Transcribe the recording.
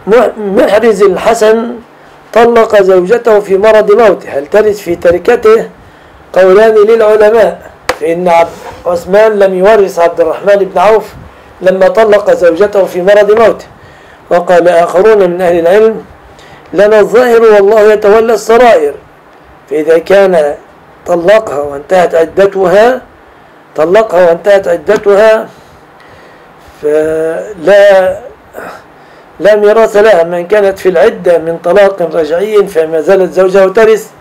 محرز الحسن طلق زوجته في مرض موته، هل ترث في تركته؟ قولان للعلماء، فإن عثمان لم يورث عبد الرحمن بن عوف لما طلق زوجته في مرض موته. وقال آخرون من أهل العلم: لنا الظاهر والله يتولى السرائر، فإذا كان طلقها وانتهت عدتها فلا ميراث لها. من كانت في العدة من طلاق رجعي فما زالت زوجه ترث،